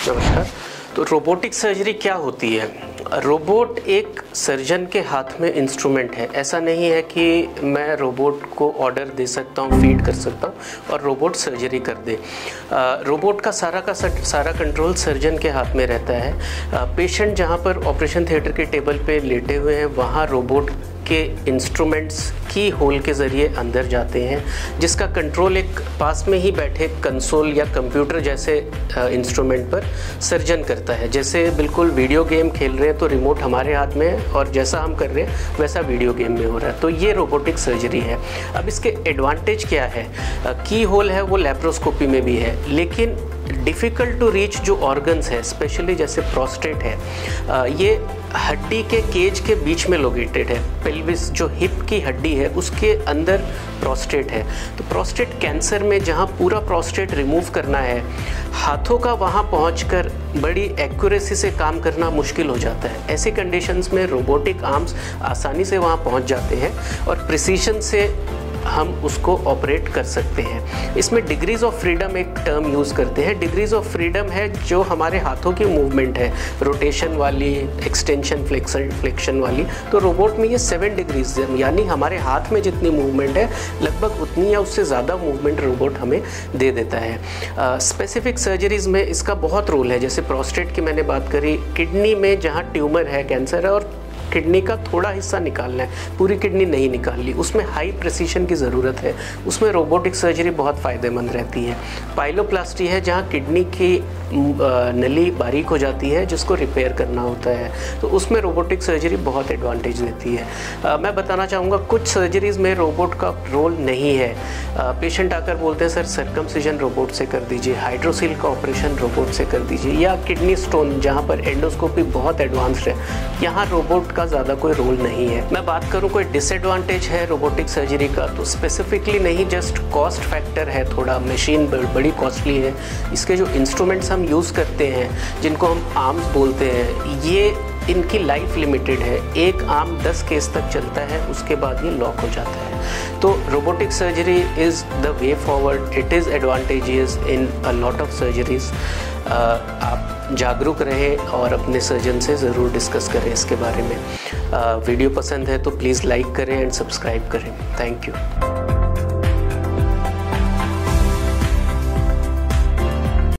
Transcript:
नमस्कार। तो robotic surgery क्या होती है? रोबोट एक सर्जन के हाथ में इंस्ट्रूमेंट है। ऐसा नहीं है कि मैं रोबोट को ऑर्डर दे सकता हूँ, फीड कर सकता हूँ और रोबोट सर्जरी कर दे। रोबोट का सारा कंट्रोल सर्जन के हाथ में रहता है। पेशेंट जहाँ पर ऑपरेशन थिएटर के टेबल पे लेटे हुए हैं, वहाँ रोबोट के इंस्ट्रूमेंट्स की होल के ज़रिए अंदर जाते हैं, जिसका कंट्रोल एक पास में ही बैठे कंसोल या कंप्यूटर जैसे इंस्ट्रूमेंट पर सर्जन करता है। जैसे बिल्कुल वीडियो गेम खेल रहे हैं तो रिमोट हमारे हाथ में है और जैसा हम कर रहे हैं वैसा वीडियो गेम में हो रहा है। तो ये रोबोटिक सर्जरी है। अब इसके एडवांटेज क्या है? की होल है वो लैप्रोस्कोपी में भी है, लेकिन डिफ़िकल्ट टू रीच जो ऑर्गन्स है, स्पेशली जैसे प्रोस्टेट है, ये हड्डी के केज के बीच में लोकेटेड है। पेल्विस जो हिप की हड्डी है उसके अंदर प्रोस्टेट है। तो प्रोस्टेट कैंसर में जहाँ पूरा प्रोस्टेट रिमूव करना है, हाथों का वहाँ पहुंचकर बड़ी एक्यूरेसी से काम करना मुश्किल हो जाता है। ऐसी कंडीशंस में रोबोटिक आर्म्स आसानी से वहाँ पहुँच जाते हैं और प्रिसीजन से हम उसको ऑपरेट कर सकते हैं। इसमें डिग्रीज ऑफ फ्रीडम एक टर्म यूज़ करते हैं। डिग्रीज ऑफ फ्रीडम है जो हमारे हाथों की मूवमेंट है, रोटेशन वाली, एक्सटेंशन, फ्लेक्शन वाली। तो रोबोट में ये 7 डिग्रीज, यानी हमारे हाथ में जितनी मूवमेंट है लगभग उतनी या उससे ज़्यादा मूवमेंट रोबोट हमें दे देता है। स्पेसिफिक सर्जरीज़ में इसका बहुत रोल है। जैसे प्रोस्टेट की मैंने बात करी, किडनी में जहाँ ट्यूमर है, कैंसर है और किडनी का थोड़ा हिस्सा निकालना है, पूरी किडनी नहीं निकालनी, उसमें हाई प्रिसीशन की ज़रूरत है। उसमें रोबोटिक सर्जरी बहुत फ़ायदेमंद रहती है। पाइलोप्लास्टी है जहाँ किडनी की नली बारीक हो जाती है जिसको रिपेयर करना होता है, तो उसमें रोबोटिक सर्जरी बहुत एडवांटेज देती है। मैं बताना चाहूँगा कुछ सर्जरीज़ में रोबोट का रोल नहीं है। पेशेंट आकर बोलते हैं सर सर्कमसिजन रोबोट से कर दीजिए, हाइड्रोसील का ऑपरेशन रोबोट से कर दीजिए, या किडनी स्टोन जहाँ पर एंडोस्कोपी बहुत एडवांस्ड है, यहाँ रोबोट का ज़्यादा कोई रोल नहीं है। मैं बात करूँ कोई डिसएडवांटेज है रोबोटिक सर्जरी का, तो स्पेसिफिकली नहीं, जस्ट कॉस्ट फैक्टर है थोड़ा। मशीन बड़ी कॉस्टली है। इसके जो इंस्ट्रूमेंट्स हम यूज़ करते हैं जिनको हम आर्म्स बोलते हैं, ये इनकी लाइफ लिमिटेड है। एक आर्म 10 केस तक चलता है, उसके बाद ये लॉक हो जाता है। तो robotic surgery is the way forward. It is advantageous in a lot of surgeries. आप जागरूक रहें और अपने सर्जन से ज़रूर डिस्कस करें इसके बारे में। वीडियो पसंद है तो प्लीज़ लाइक करें एंड सब्सक्राइब करें। Thank you.